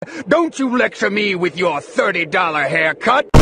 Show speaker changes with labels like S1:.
S1: Don't you lecture me with your $30 haircut!